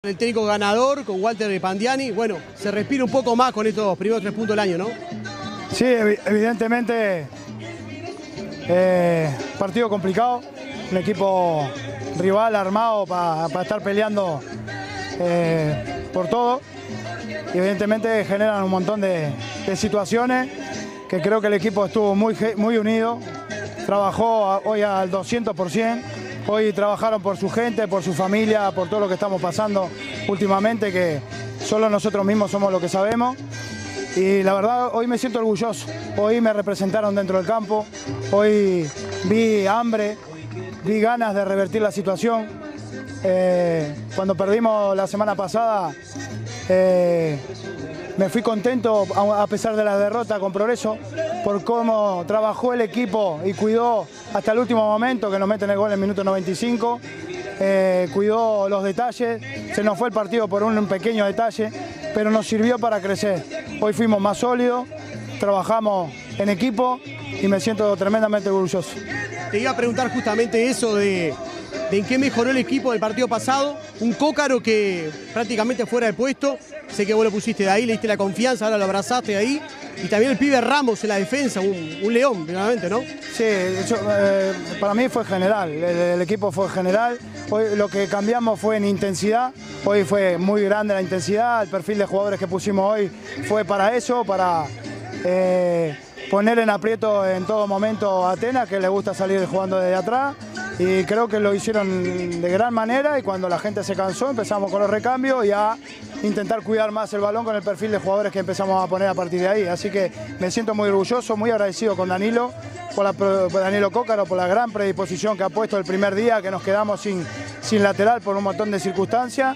El técnico ganador con Walter Pandiani, bueno, se respira un poco más con estos primeros 3 puntos del año, ¿no? Sí, evidentemente, partido complicado, un equipo rival armado para estar peleando por todo. Y evidentemente generan un montón de situaciones que creo que el equipo estuvo muy unido, trabajó hoy al 200%. Hoy trabajaron por su gente, por su familia, por todo lo que estamos pasando últimamente, que solo nosotros mismos somos lo que sabemos. Y la verdad, hoy me siento orgulloso. Hoy me representaron dentro del campo. Hoy vi hambre, vi ganas de revertir la situación. Cuando perdimos la semana pasada, me fui contento, a pesar de la derrota, con Progreso, por cómo trabajó el equipo y cuidó hasta el último momento, que nos meten el gol en el minuto 95. Cuidó los detalles, se nos fue el partido por un pequeño detalle, pero nos sirvió para crecer. Hoy fuimos más sólidos, trabajamos en equipo y me siento tremendamente orgulloso. Te iba a preguntar justamente eso de en qué mejoró el equipo del partido pasado. Un Cócaro que prácticamente fuera de puesto, sé que vos lo pusiste de ahí, le diste la confianza, ahora lo abrazaste de ahí. Y también el pibe Ramos en la defensa, un león, realmente, ¿no? Sí, para mí fue general, el equipo fue general. Hoy lo que cambiamos fue en intensidad, hoy fue muy grande la intensidad, el perfil de jugadores que pusimos hoy fue para eso, para poner en aprieto en todo momento a Atenas, que le gusta salir jugando desde atrás. Y creo que lo hicieron de gran manera y cuando la gente se cansó empezamos con los recambios y a intentar cuidar más el balón con el perfil de jugadores que empezamos a poner a partir de ahí. Así que me siento muy orgulloso, muy agradecido con Danilo, por Danilo Cócaro, por la gran predisposición que ha puesto el primer día, que nos quedamos sin lateral por un montón de circunstancias.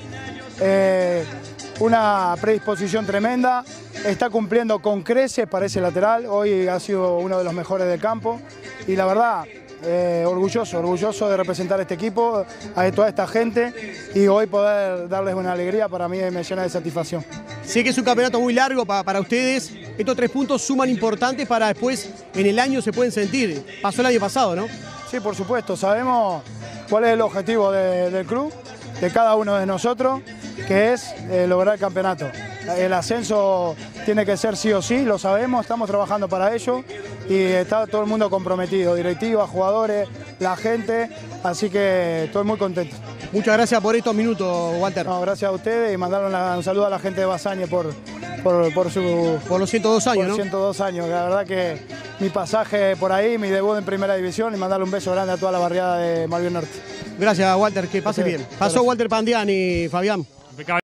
Una predisposición tremenda, está cumpliendo con creces para ese lateral, hoy ha sido uno de los mejores del campo y la verdad, orgulloso de representar a este equipo, a toda esta gente y hoy poder darles una alegría para mí me llena de satisfacción. Sé que es un campeonato muy largo para ustedes, estos 3 puntos suman importantes para después en el año se pueden sentir, pasó el año pasado, ¿no? Sí, por supuesto, sabemos cuál es el objetivo del club, de cada uno de nosotros, que es lograr el campeonato. El ascenso tiene que ser sí o sí, lo sabemos, estamos trabajando para ello y está todo el mundo comprometido, directiva, jugadores, la gente, así que estoy muy contento. Muchas gracias por estos minutos, Walter. No, gracias a ustedes y mandarle un saludo a la gente de Basañe por los 102 años, por 102 años, la verdad que mi pasaje por ahí, mi debut en primera división y mandarle un beso grande a toda la barriada de Malvión Norte. Gracias, Walter, que pase bien. Pasó Walter Pandiani, Fabián.